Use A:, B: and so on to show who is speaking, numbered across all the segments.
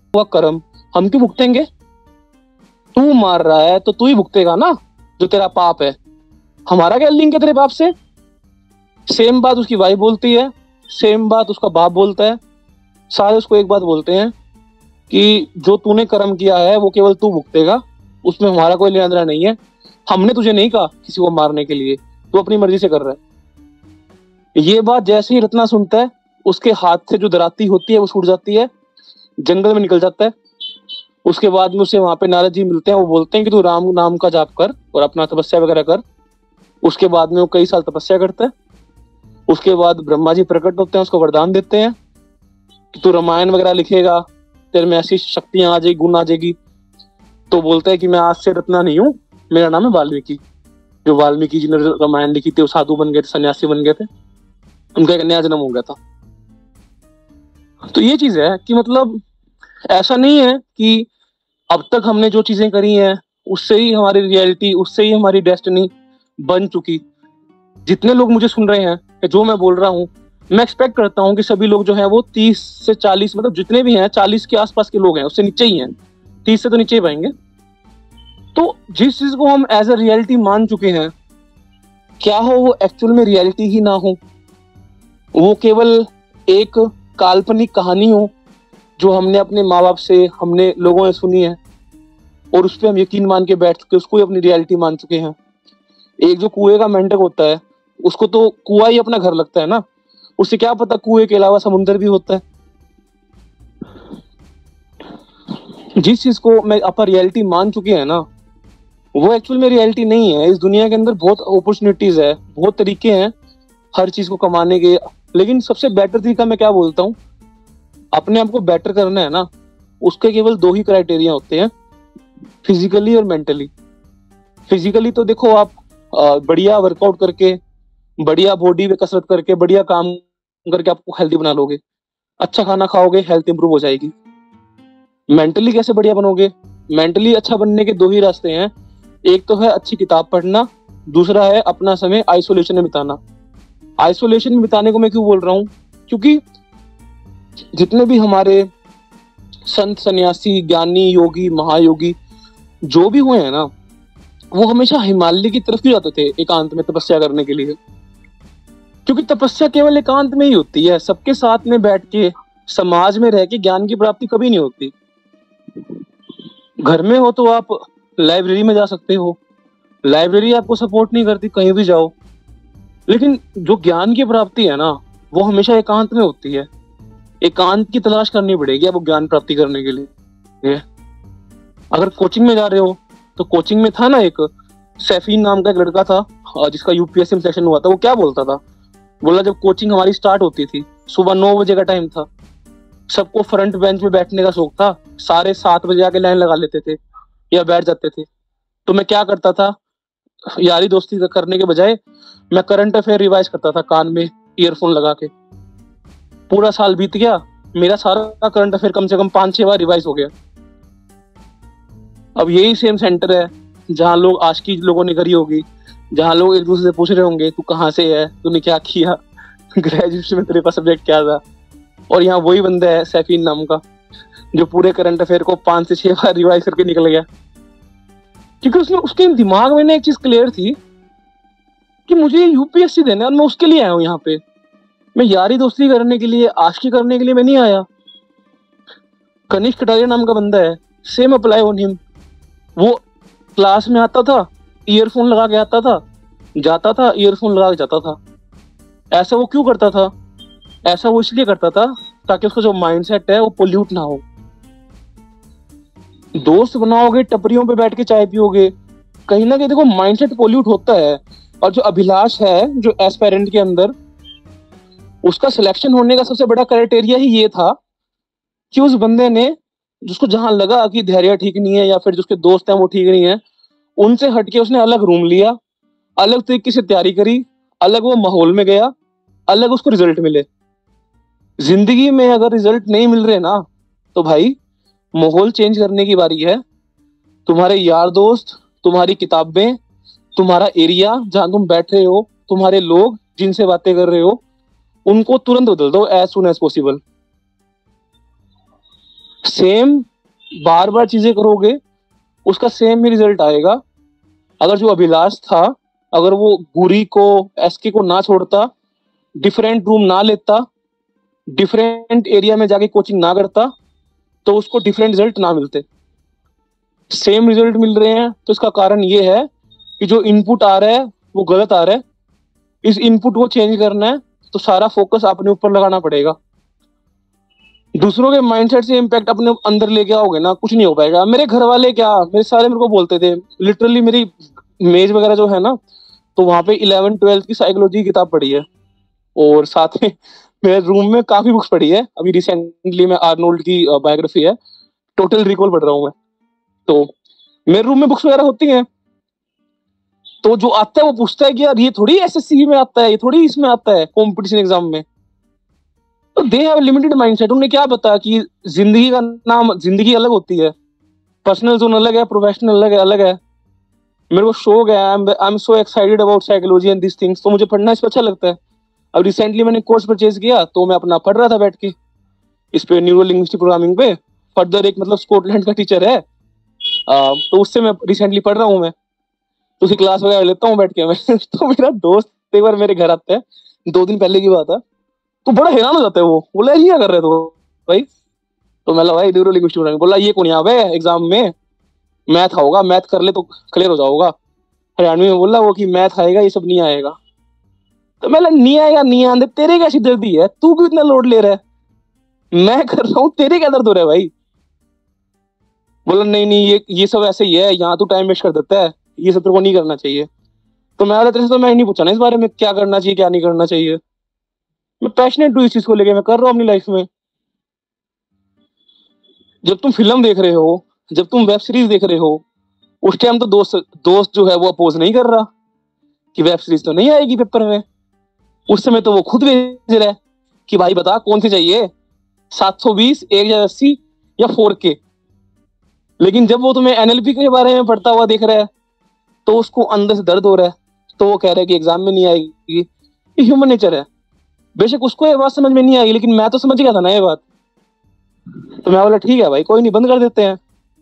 A: हुआ कर्म हम क्यों भुगतेंगे? तू मार रहा है तो तू ही भुगतेगा ना, जो तेरा पाप है। हमारा क्या लिंक है तेरे पाप से? सेम बात उसकी वाइफ बोलती है, सेम बात उसका बाप बोलता है। सारे उसको एक बात बोलते हैं कि जो तूने कर्म किया है वो केवल तू भुगतेगा, उसमें हमारा कोई लेना देना नहीं है। हमने तुझे नहीं कहा किसी को मारने के लिए, तू अपनी मर्जी से कर रहा है। ये बात जैसे ही रत्ना सुनता है, उसके हाथ से जो दराती होती है वो छूट जाती है, जंगल में निकल जाता है। उसके बाद में उसे वहां पे नारद जी मिलते हैं, वो बोलते हैं कि तू राम नाम का जाप कर और अपना तपस्या वगैरह कर। उसके बाद में वो कई साल तपस्या करता है। उसके बाद ब्रह्मा जी प्रकट होते हैं, उसको वरदान देते हैं कि तू रामायण वगैरह लिखेगा, तेरे में ऐसी शक्तियां आ जाएगी, गुण आ जाएगी। तो बोलता है कि मैं आज से रत्ना नहीं हूँ, मेरा नाम है वाल्मीकि। जो वाल्मीकि जी ने रामायण लिखी थी वो साधु बन गए थे, सन्यासी बन गए थे, उनका एक नया जन्म हो गया था। तो ये चीज है कि मतलब ऐसा नहीं है कि अब तक हमने जो चीजें करी हैं उससे ही हमारी रियलिटी, उससे ही हमारी डेस्टिनी बन चुकी। जितने लोग मुझे सुन रहे हैं, जो मैं बोल रहा हूँ, मैं एक्सपेक्ट करता हूँ कि सभी लोग जो हैं वो 30 से 40, मतलब जितने भी हैं 40 के आसपास के लोग हैं, उससे नीचे ही हैं, 30 से तो नीचे ही पाएंगे। तो जिस चीज को हम एज अ रियलिटी मान चुके हैं, क्या हो वो एक्चुअल में रियलिटी ही ना हो, वो केवल एक काल्पनिक कहानी हो जो हमने अपने माँ बाप से, हमने लोगों ने सुनी है और उस पर हम यकीन मान के बैठ चुके, उसको ही अपनी रियलिटी मान चुके हैं। एक जो कुएं का मेंढक होता है, उसको तो कुआं ही अपना घर लगता है ना, उसे क्या पता कुएं के अलावा समुंदर भी होता है। जिस चीज को मैं अपन रियलिटी मान चुके हैं ना, वो एक्चुअल में रियलिटी नहीं है। इस दुनिया के अंदर बहुत अपॉर्चुनिटीज है, बहुत तरीके हैं हर चीज को कमाने के, लेकिन सबसे बेटर तरीका मैं क्या बोलता हूँ, अपने आप को बेटर करना है ना, उसके केवल दो ही क्राइटेरिया होते हैं, फिजिकली और मेंटली। फिजिकली तो देखो आप बढ़िया वर्कआउट करके, बढ़िया बॉडी पे कसरत करके, बढ़िया काम करके आपको हेल्दी बना लोगे, अच्छा खाना खाओगे, हेल्थ इंप्रूव हो जाएगी। मेंटली कैसे बढ़िया बनोगे? मेंटली अच्छा बनने के दो ही रास्ते हैं, एक तो है अच्छी किताब पढ़ना, दूसरा है अपना समय आइसोलेशन में बिताना। आइसोलेशन में बिताने को मैं क्यों बोल रहा हूँ, क्योंकि जितने भी हमारे संत, सन्यासी, ज्ञानी, योगी, महायोगी जो भी हुए हैं ना, वो हमेशा हिमालय की तरफ ही जाते थे एकांत में तपस्या करने के लिए। क्योंकि तपस्या केवल एकांत में ही होती है, सबके साथ में बैठ के, समाज में रह के ज्ञान की प्राप्ति कभी नहीं होती। घर में हो तो आप लाइब्रेरी में जा सकते हो, लाइब्रेरी आपको सपोर्ट नहीं करती, कहीं भी जाओ, लेकिन जो ज्ञान की प्राप्ति है ना, वो हमेशा एकांत में होती है। एकांत की तलाश करनी पड़ेगी आपको ज्ञान प्राप्ति करने के लिए। अगर कोचिंग में जा रहे हो, तो कोचिंग में था ना एक सैफीन नाम का एक लड़का था, जिसका यूपीएससी में सिलेक्शन हुआ था, वो क्या बोलता था, बोला जब कोचिंग हमारी स्टार्ट होती थी, सुबह 9 बजे का टाइम था, सबको फ्रंट बेंच में बैठने का शौक था, सारे 7 बजे आके लाइन लगा लेते थे या बैठ जाते थे। तो मैं क्या करता था, यारी दोस्ती करने के बजाय मैं करंट अफेयर रिवाइज करता था कान में ईयरफोन लगा के। पूरा साल बीत गया, मेरा सारा करंट अफेयर कम से कम 5-6 बार रिवाइज हो गया। अब यही सेम सेंटर है जहाँ लोग आशिकी लोगों ने करी होगी, जहाँ लोग एक दूसरे से पूछ रहे होंगे तू कहाँ से है, तूने क्या किया, ग्रेजुएशन में तेरे पास सब्जेक्ट क्या था। और यहाँ वही बंदा है सैफीन नाम का, जो पूरे करंट अफेयर को 5 से 6 बार रिवाइज करके निकल गया। क्योंकि उसने, उसके दिमाग में ना एक चीज क्लियर थी कि मुझे यूपीएससी देना है और मैं उसके लिए आया हूँ यहाँ पे, मैं यारी दोस्ती करने के लिए, आशिकी करने के लिए मैं नहीं आया। कनिष्क कटारिया नाम का बंदा है, सेम अप्लाई ऑन हिम। वो क्लास में आता था, ईयरफोन लगा के आता था, जाता था, ईयरफोन लगा के जाता था। ऐसा वो क्यों करता था? ऐसा वो इसलिए करता था ताकि उसका जो माइंडसेट है वो पोल्यूट ना हो। दोस्त बनाओगे, टपरियों पे बैठ के चाय पियोगे, कहीं ना कहीं देखो माइंडसेट पोल्यूट होता है। और जो अभिलाष है, जो एस्पायरेंट के अंदर, उसका सिलेक्शन होने का सबसे बड़ा क्राइटेरिया ही ये था कि उस बंदे ने, जिसको जहां लगा कि धैर्य ठीक नहीं है या फिर जिसके दोस्त हैं वो ठीक नहीं है, उनसे हटके उसने अलग रूम लिया, अलग तरीके से तैयारी करी, अलग वो माहौल में गया, अलग उसको रिजल्ट मिले। जिंदगी में अगर रिजल्ट नहीं मिल रहे ना, तो भाई माहौल चेंज करने की बारी है। तुम्हारे यार दोस्त, तुम्हारी किताबें, तुम्हारा एरिया जहां तुम बैठ रहे हो, तुम्हारे लोग जिनसे बातें कर रहे हो, उनको तुरंत बदल दो as soon as possible. Same बार बार चीजें करोगे, उसका सेम ही रिजल्ट आएगा। अगर जो अभिलाष था, अगर वो गुरी को, एसके को ना छोड़ता, डिफरेंट रूम ना लेता, डिफरेंट एरिया में जाके कोचिंग ना करता, तो उसको डिफरेंट रिजल्ट ना मिलते। सेम रिजल्ट मिल रहे हैं, तो इसका कारण ये है कि जो इनपुट आ रहा है वो गलत आ रहा है। इस इनपुट को चेंज करना है तो सारा फोकस अपने ऊपर लगाना पड़ेगा। दूसरों के माइंडसेट से इम्पैक्ट अपने अंदर लेके आओगे ना, कुछ नहीं हो पाएगा। मेरे घर वाले क्या, मेरे सारे मेरे को बोलते थे, लिटरली मेरी मेज वगैरह जो है ना, तो वहां पे 11th-12th की साइकोलॉजी की किताब पढ़ी है, और साथ में मेरे रूम में काफी बुक्स पढ़ी है। अभी रिसेंटली में आर्नोल्ड की बायोग्राफी है, टोटल रिकॉल पढ़ रहा हूँ मैं। तो मेरे रूम में बुक्स वगैरह होती हैं, तो जो आता है वो पूछता है कि यार ये थोड़ी एसएससी में आता है, ये थोड़ी इसमें आता है कंपटीशन एग्जाम में। तो दे हैव लिमिटेड माइंडसेट। उन्हें क्या पता कि जिंदगी का नाम, जिंदगी अलग होती है, पर्सनल जोन अलग है, प्रोफेशनल अलग है। मेरे को शौक है, I am so excited about psychology and this things, तो मुझे पढ़ना इस पर अच्छा लगता है। अब रिसेंटली मैंने कोर्स परचेज किया, तो मैं अपना पढ़ रहा था बैठ के इस पे, न्यूरो लिंग्विस्टिक प्रोग्रामिंग पे। फर्दर एक मतलब स्कॉटलैंड का टीचर है, तो उससे मैं रिसेंटली पढ़ रहा हूँ मैं, तो उसकी क्लास वगैरह लेता हूँ बैठ के मैं। तो मेरा दोस्त एक बार मेरे घर आता है, 2 दिन पहले की बात है, तो बड़ा हैरान हो जाता है। वो बोला ये क्या कर रहे हो भाई? तो मैं भाई न्यूरो लिंग्विस्टिक प्रोग्रामिंग। बोला ये कौन यहाँ पे एग्जाम में मैथ होगा, मैथ कर ले तो क्लियर हो जाओगा। हरियाणवी में बोला वो कि मैथ आएगा, ये सब नहीं आएगा। तो मैं नहीं आएगा, नहीं आने, तेरे क्या सिरदर्दी है, तू क्यों इतना लोड ले रहा है, मैं कर रहा हूँ, तेरे क्या दर्द हो रहा है भाई? बोला नहीं नहीं, ये सब ऐसे ही है, यहाँ तू टाइम वेस्ट कर देता है, ये सब तेरे को नहीं करना चाहिए। तो मैं तेरे से तो मैं नहीं पूछा ना इस बारे में, क्या करना चाहिए क्या नहीं करना चाहिए। मैं पैशनेट हूँ इस चीज को लेके, मैं कर रहा हूँ अपनी लाइफ में। जब तुम फिल्म देख रहे हो, जब तुम वेब सीरीज देख रहे हो, उस टाइम तो दोस्त दोस्त जो है वो अपोज नहीं कर रहा कि वेब सीरीज तो नहीं आएगी पेपर में। उस समय तो वो खुद भेज रहा है कि भाई बता कौन सी चाहिए, 720, 1080 या 4K। लेकिन जब वो तुम्हें एनएलपी के बारे में पढ़ता हुआ देख रहा है, तो उसको अंदर से दर्द हो रहा है, तो वो कह रहा है कि एग्जाम में नहीं आएगी। ये ह्यूमन नेचर है। बेशक उसको ये बात समझ में नहीं आई, लेकिन मैं तो समझ गया था ना ये बात। तो मैं बोला ठीक है भाई, कोई नहीं, बंद कर देते हैं।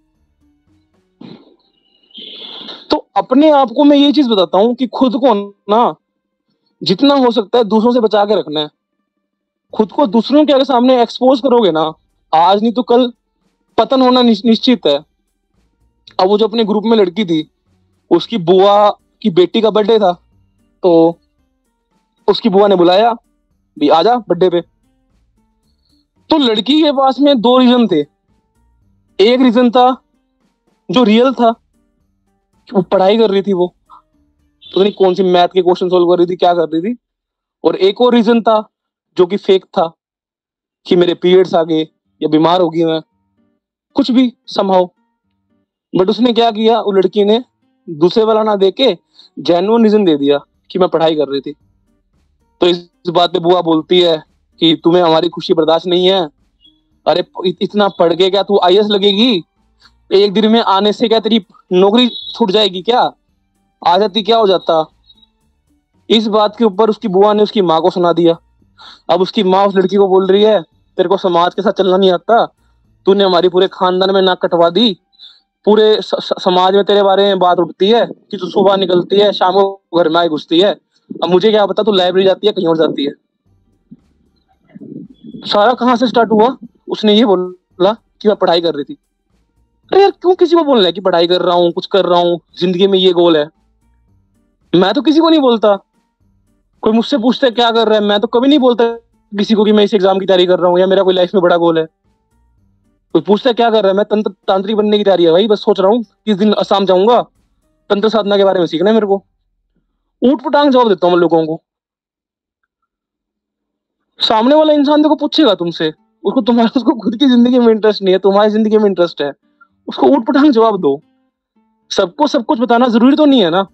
A: तो अपने आप को मैं ये चीज बताता हूँ कि खुद को ना जितना हो सकता है दूसरों से बचा के रखना है। खुद को दूसरों के अगर सामने एक्सपोज करोगे ना, आज नहीं तो कल पतन होना निश्चित है। अब वो जो अपने ग्रुप में लड़की थी, उसकी बुआ की बेटी का बर्थडे था, तो उसकी बुआ ने बुलाया भी आजा बर्थडे पे। तो लड़की के पास में 2 रीजन थे। एक रीजन था जो रियल था, वो पढ़ाई कर रही थी, वो तो नहीं कौन सी मैथ के क्वेश्चन सोल्व कर रही थी, क्या कर रही थी। और एक और रीजन था जो कि फेक था, कि मेरे पीरियड्स आ गए या बीमार होगी मैं, कुछ भी समहाउ। बट उसने क्या किया, वो लड़की ने दूसरे वाला ना दे के जेन्युइन रीजन दे दिया कि मैं पढ़ाई कर रही थी। तो इस बात पे बुआ बोलती है कि तुम्हें हमारी खुशी बर्दाश्त नहीं है। अरे इतना पढ़ के क्या तू आईएएस लगेगी? एक दिन में आने से क्या तेरी नौकरी छूट जाएगी क्या? आ जाती क्या हो जाता? इस बात के ऊपर उसकी बुआ ने उसकी माँ को सुना दिया। अब उसकी माँ उस लड़की को बोल रही है तेरे को समाज के साथ चलना नहीं आता, तूने हमारी पूरे खानदान में नाक कटवा दी, पूरे समाज में तेरे बारे में बात उठती है कि तू सुबह निकलती है शाम को घर में आई घुसती है। अब मुझे क्या पता तू लाइब्रेरी जाती है कहीं और जाती है। सारा कहाँ से स्टार्ट हुआ? उसने ये बोला कि मैं पढ़ाई कर रही थी। अरे यार क्यों किसी को बोलना है कि पढ़ाई कर रहा हूँ, कुछ कर रहा हूँ, जिंदगी में ये गोल है? मैं तो किसी को नहीं बोलता। कोई मुझसे पूछता है क्या कर रहा है, मैं तो कभी नहीं बोलता किसी को कि मैं इस एग्जाम की तैयारी कर रहा हूँ या मेरा कोई लाइफ में बड़ा गोल है। कोई पूछता है क्या कर रहा है, मैं तंत्र तांत्रिक बनने की तैयारी है भाई, बस सोच रहा हूँ किस दिन असम जाऊंगा, तंत्र साधना के बारे में सीखना है मेरे को। ऊट पटांग जवाब देता हूँ मैं लोगों को। सामने वाला इंसान देखो पूछेगा तुमसे, उसको तुम्हारा उसको खुद की जिंदगी में इंटरेस्ट नहीं है, तुम्हारी जिंदगी में इंटरेस्ट है, उसको ऊट पटांग जवाब दो। सबको सब कुछ बताना जरूरी तो नहीं है ना।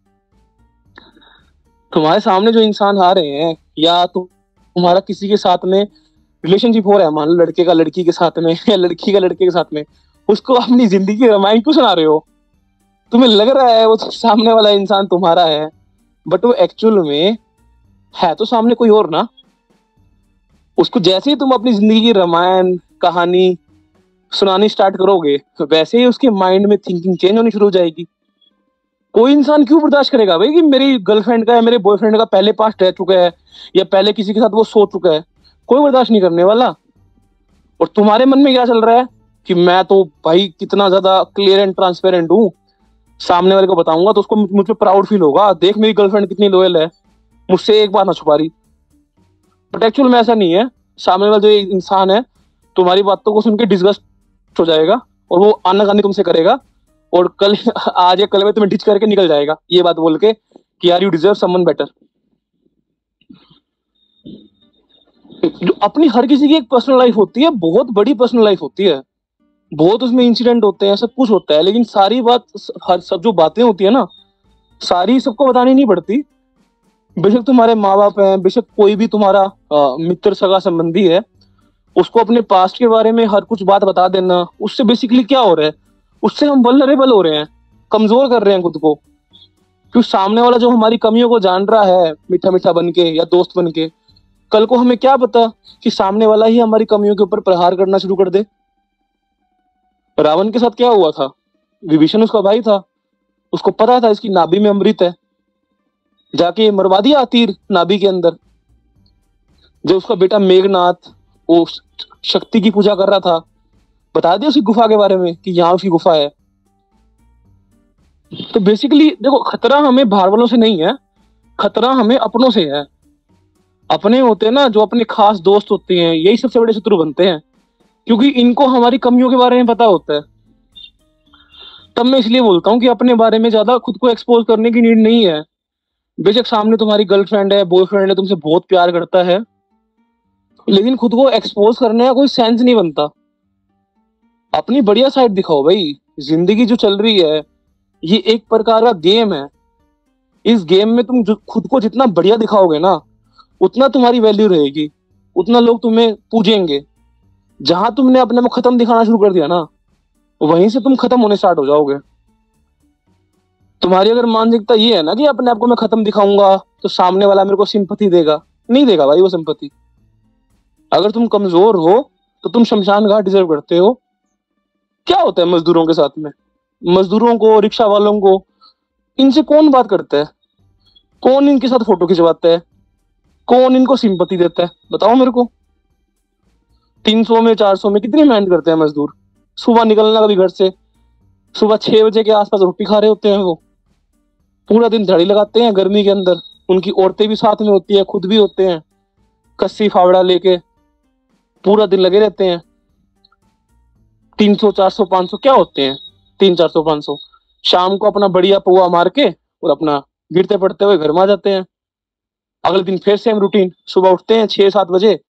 A: तुम्हारे सामने जो इंसान आ रहे हैं, या तुम्हारा किसी के साथ में रिलेशनशिप हो रहा है, मान लो लड़के का लड़की के साथ में या लड़की का लड़के के साथ में, उसको अपनी जिंदगी की रामायण क्यों सुना रहे हो? तुम्हें लग रहा है वो सामने वाला इंसान तुम्हारा है, बट वो एक्चुअल में है तो सामने कोई और ना। उसको जैसे ही तुम अपनी जिंदगी की रामायण कहानी सुनानी स्टार्ट करोगे तो वैसे ही उसके माइंड में थिंकिंग चेंज होनी शुरू हो जाएगी। कोई इंसान क्यों बर्दाश्त करेगा भाई कि मेरी गर्लफ्रेंड का या मेरे बॉयफ्रेंड का पहले पास्ट रह चुका है या पहले किसी के साथ वो सो चुका है? कोई बर्दाश्त नहीं करने वाला। और तुम्हारे मन में क्या चल रहा है कि मैं तो भाई कितना ज्यादा क्लियर एंड ट्रांसपेरेंट हूँ, सामने वाले को बताऊंगा तो उसको मुझ पे प्राउड फील होगा, देख मेरी गर्लफ्रेंड कितनी लॉयल है, मुझसे एक बात ना छुपा रही। बट एक्चुअल में ऐसा नहीं है। सामने वाला जो इंसान है तुम्हारी बातों को सुन के डिस्गस्ट हो जाएगा और वो आनाकानी तुमसे करेगा, और कल आज या कल में तुम्हें डिच करके निकल जाएगा ये बात बोल के कि यार यू डिजर्व समवन बेटर। अपनी हर किसी की एक पर्सनल लाइफ होती है, बहुत बड़ी पर्सनल लाइफ होती है, बहुत उसमें इंसिडेंट होते हैं, सब कुछ होता है, लेकिन सारी बात, हर सब जो बातें होती है ना, सारी सबको बतानी नहीं पड़ती। बेशक तुम्हारे माँ बाप हैं, बेशक कोई भी तुम्हारा मित्र सगा संबंधी है, उसको अपने पास्ट के बारे में हर कुछ बात बता देना, उससे बेसिकली क्या हो रहा है, उससे हम वल्नरेबल हो रहे हैं, कमजोर कर रहे हैं खुद को। क्योंकि सामने वाला जो हमारी कमियों को जान रहा है मीठा मीठा बन के या दोस्त बन के, कल को हमें क्या पता कि सामने वाला ही हमारी कमियों के ऊपर प्रहार करना शुरू कर दे। रावण के साथ क्या हुआ था? विभीषण उसका भाई था, उसको पता था इसकी नाभि में अमृत है, जाके मरवा दिया तीर नाभि के अंदर। जब उसका बेटा मेघनाथ वो शक्ति की पूजा कर रहा था, बता दिया उसकी गुफा के बारे में कि यहाँ उसकी गुफा है। तो बेसिकली देखो, खतरा हमें बाहर वालों से नहीं है, खतरा हमें अपनों से है। अपने होते हैं ना, जो अपने खास दोस्त होते हैं, यही सबसे बड़े शत्रु बनते हैं, क्योंकि इनको हमारी कमियों के बारे में पता होता है। तब मैं इसलिए बोलता हूँ कि अपने बारे में ज्यादा खुद को एक्सपोज करने की नीड नहीं है। बेशक सामने तुम्हारी गर्लफ्रेंड है, बॉयफ्रेंड है, तुमसे बहुत प्यार करता है, लेकिन खुद को एक्सपोज करने का कोई सेंस नहीं बनता। अपनी बढ़िया साइड दिखाओ भाई। जिंदगी जो चल रही है ये एक प्रकार का गेम है। इस गेम में तुम खुद को जितना बढ़िया दिखाओगे ना, उतना तुम्हारी वैल्यू रहेगी, उतना लोग तुम्हें पूजेंगे। जहां तुमने अपने को खत्म दिखाना शुरू कर दिया ना, वहीं से तुम खत्म होने स्टार्ट हो जाओगे। तुम्हारी अगर मानसिकता ये है ना कि अपने आप को मैं खत्म दिखाऊंगा तो सामने वाला मेरे को सिंपैथी देगा, नहीं देगा भाई वो सिंपैथी। अगर तुम कमजोर हो तो तुम शमशान घाट डिजर्व करते हो। क्या होता है मजदूरों के साथ में? मजदूरों को, रिक्शा वालों को, इनसे कौन बात करता है? कौन इनके साथ फोटो खिंचवाता है? कौन इनको सिंपैथी देता है? बताओ मेरे को। 300 में 400 में कितनी मेहनत करते हैं मजदूर। सुबह निकलना कभी घर से, सुबह 6 बजे के आसपास रोटी खा रहे होते हैं वो, पूरा दिन दिहाड़ी लगाते हैं गर्मी के अंदर। उनकी औरतें भी साथ में होती है, खुद भी होते हैं, कस्सी फावड़ा लेके पूरा दिन लगे रहते हैं। 300 400 500 क्या होते हैं? 300 400 500। शाम को अपना बढ़िया पुआ मार के और अपना गिरते पड़ते हुए घर में आ जाते हैं। अगले दिन फिर सेम रूटीन, सुबह उठते हैं 6 7 बजे,